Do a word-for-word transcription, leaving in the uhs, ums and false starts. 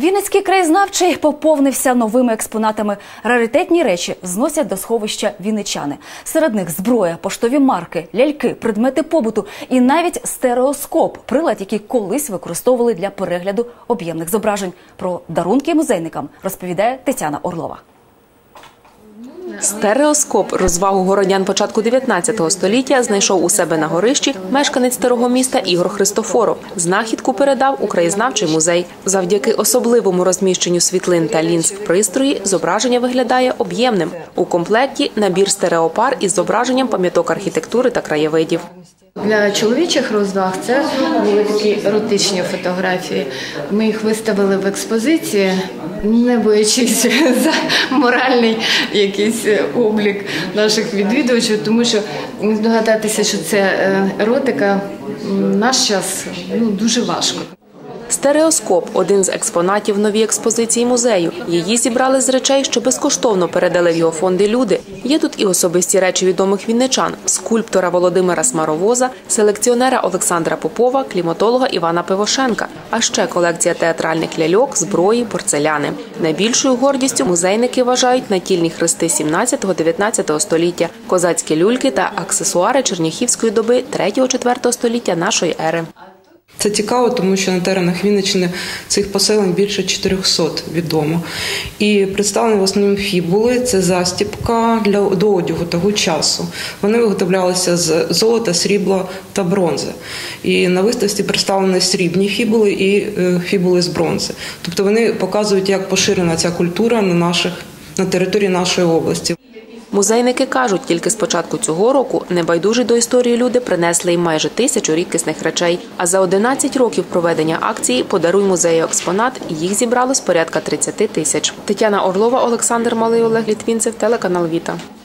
Вінницький краєзнавчий поповнився новими експонатами. Раритетні речі зносять до сховища вінничани. Серед них зброя, поштові марки, ляльки, предмети побуту і навіть стереоскоп – прилад, який колись використовували для перегляду об'ємних зображень. Про дарунки музейникам розповідає Тетяна Орлова. Стереоскоп – розвагу городян початку дев'ятнадцятого століття знайшов у себе на горищі мешканець старого міста Ігор Христофоров. Знахідку передав у краєзнавчий музей. Завдяки особливому розміщенню світлин та лінз в пристрої зображення виглядає об'ємним. У комплекті набір стереопар із зображенням пам'яток архітектури та краєвидів. Для чоловічих розваг це були такі еротичні фотографії. Ми їх виставили в експозиції, не боячись за моральний якийсь облік наших відвідувачів, тому що здогадатися, що це еротика, в наш час ну, дуже важко. Стереоскоп – один з експонатів в новій експозиції музею. Її зібрали з речей, що безкоштовно передали в його фонди люди. Є тут і особисті речі відомих вінничан – скульптора Володимира Смаровоза, селекціонера Олександра Попова, кліматолога Івана Пивошенка. А ще колекція театральних ляльок, зброї, порцеляни. Найбільшою гордістю музейники вважають натільні хрести сімнадцятого-дев'ятнадцятого століття, козацькі люльки та аксесуари черняхівської доби третього-четвертого століття нашої ери. Це цікаво, тому що на теренах Вінниччини цих поселень більше чотирьохсот відомо. І представлені в основному фібули – це застібка для, до одягу того часу. Вони виготовлялися з золота, срібла та бронзи. І на виставці представлені срібні фібули і е, фібули з бронзи. Тобто вони показують, як поширена ця культура на, наших, на території нашої області. Музейники кажуть, тільки з початку цього року небайдужі до історії люди принесли їм майже тисячу рідкісних речей. А за одинадцять років проведення акції «Подаруй музею експонат» їх зібралось порядка тридцяти тисяч. Тетяна Орлова, Олександр Малий, Олег Літвінцев, телеканал «Віта».